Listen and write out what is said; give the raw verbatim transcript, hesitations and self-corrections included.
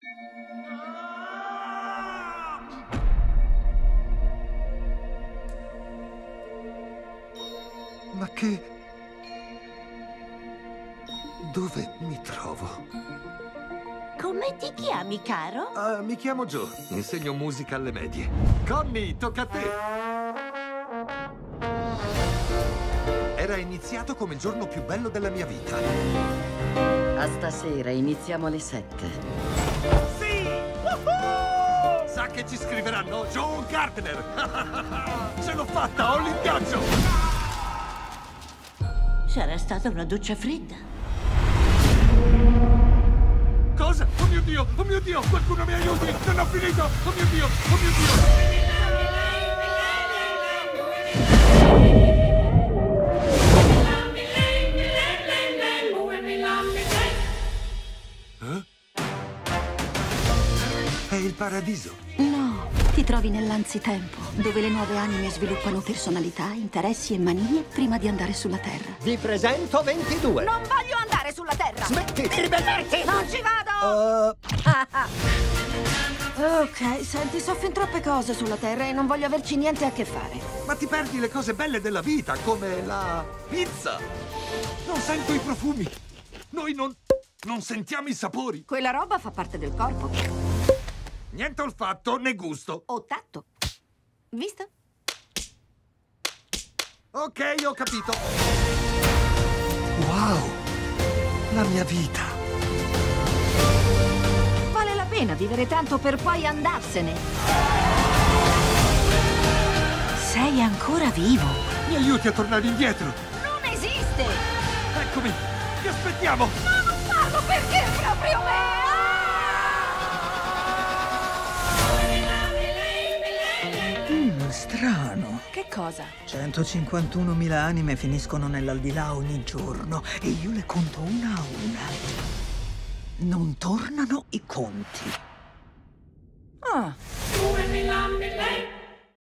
Ma che... dove mi trovo? Come ti chiami, caro? Uh, mi chiamo Joe, insegno musica alle medie. Connie, tocca a te! Era iniziato come il giorno più bello della mia vita. A stasera iniziamo alle sette. Sì! Woohoo! Sa che ci scriveranno Joe Gardner! Ce l'ho fatta, ho l'ingaggio! Sarà stata una doccia fredda. Cosa? Oh mio Dio! Oh mio Dio! Qualcuno mi aiuti! Non ho finito! Oh mio Dio! Oh mio Dio! Eh? È il paradiso! No, ti trovi nell'anzitempo, dove le nuove anime sviluppano personalità, interessi e manie prima di andare sulla Terra. Vi presento ventidue! Non voglio andare sulla Terra! Smetti di ribellarti! Non ci vado! Uh... Ok, senti, so fin troppe cose sulla Terra e non voglio averci niente a che fare. Ma ti perdi le cose belle della vita, come la pizza! Non sento i profumi! Noi non... non sentiamo i sapori! Quella roba fa parte del corpo. Niente olfatto né gusto. O tatto. Visto? Ok, ho capito. Wow! La mia vita! Vale la pena vivere tanto per poi andarsene. Sei ancora vivo. Mi aiuti a tornare indietro! Non esiste! Eccomi! Ti aspettiamo! No, non farlo, perché proprio me? Mm, strano. Che cosa? centocinquantunomila anime finiscono nell'aldilà ogni giorno e io le conto una a una. Non tornano i conti. Ah.